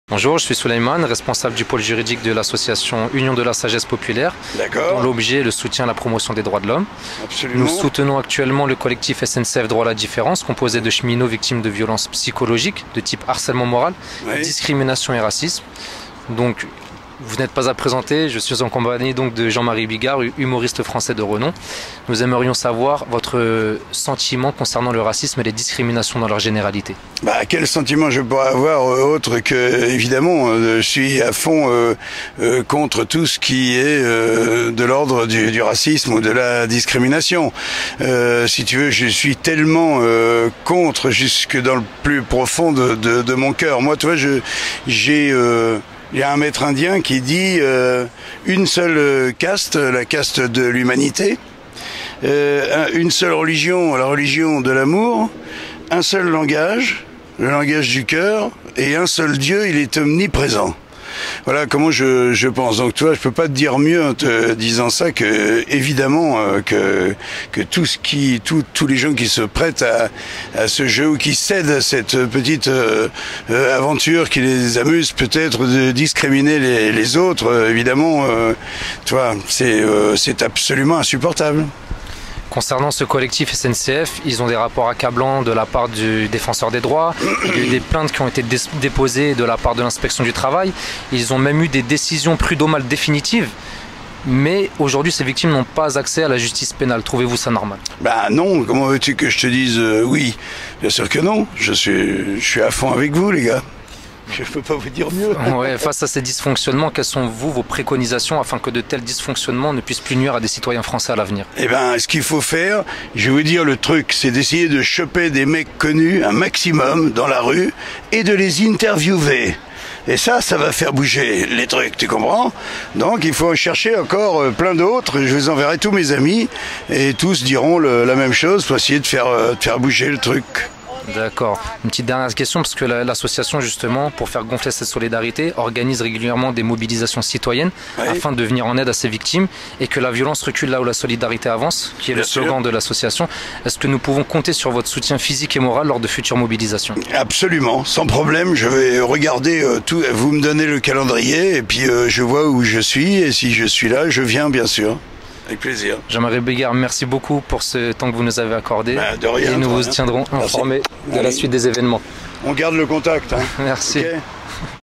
Bonjour, je suis Souleymane, responsable du pôle juridique de l'association Union de la Sagesse Populaire, dont l'objet est le soutien à la promotion des droits de l'homme. Nous soutenons actuellement le collectif SNCF Droit à la Différence, composé de cheminots victimes de violences psychologiques de type harcèlement moral, discrimination et racisme. Donc, vous n'êtes pas à présenter, je suis en compagnie donc de Jean-Marie Bigard, humoriste français de renom. Nous aimerions savoir votre sentiment concernant le racisme et les discriminations dans leur généralité. Quel sentiment je pourrais avoir autre que, évidemment, je suis à fond contre tout ce qui est de l'ordre du racisme ou de la discrimination. Si tu veux, je suis tellement contre jusque dans le plus profond de mon cœur. Moi, tu vois, il y a un maître indien qui dit une seule caste, la caste de l'humanité, une seule religion, la religion de l'amour, un seul langage, le langage du cœur, et un seul Dieu, il est omniprésent. Voilà comment je pense. Donc toi, je peux pas te dire mieux en te disant ça que évidemment que tous les gens qui se prêtent à ce jeu ou qui cèdent à cette petite aventure qui les amuse peut-être de discriminer les autres, évidemment, tu vois, c'est absolument insupportable. Concernant ce collectif SNCF, ils ont des rapports accablants de la part du défenseur des droits, il y a eu des plaintes qui ont été déposées de la part de l'inspection du travail, ils ont même eu des décisions prud'homales définitives, mais aujourd'hui ces victimes n'ont pas accès à la justice pénale. Trouvez-vous ça normal? Non, comment veux-tu que je te dise oui? Bien sûr que non, je suis à fond avec vous les gars. Je ne peux pas vous dire mieux. Ouais, face à ces dysfonctionnements, quelles sont vos préconisations afin que de tels dysfonctionnements ne puissent plus nuire à des citoyens français à l'avenir? Ce qu'il faut faire, je vais vous dire le truc, c'est d'essayer de choper des mecs connus un maximum dans la rue et de les interviewer. Et ça va faire bouger les trucs, tu comprends? Donc il faut en chercher encore plein d'autres, je vous enverrai tous mes amis, et tous diront la même chose pour essayer de faire bouger le truc. D'accord. Une petite dernière question, parce que l'association, justement, pour faire gonfler cette solidarité, organise régulièrement des mobilisations citoyennes afin de venir en aide à ces victimes et que la violence recule là où la solidarité avance, qui est le slogan de l'association. Est-ce que nous pouvons compter sur votre soutien physique et moral lors de futures mobilisations? Absolument, sans problème. Je vais regarder tout. Vous me donnez le calendrier et puis je vois où je suis et si je suis là, je viens bien sûr. Avec plaisir. Jean-Marie Bigard, merci beaucoup pour ce temps que vous nous avez accordé. De rien, et nous vous tiendrons informés de la suite des événements. On garde le contact. Merci. Okay.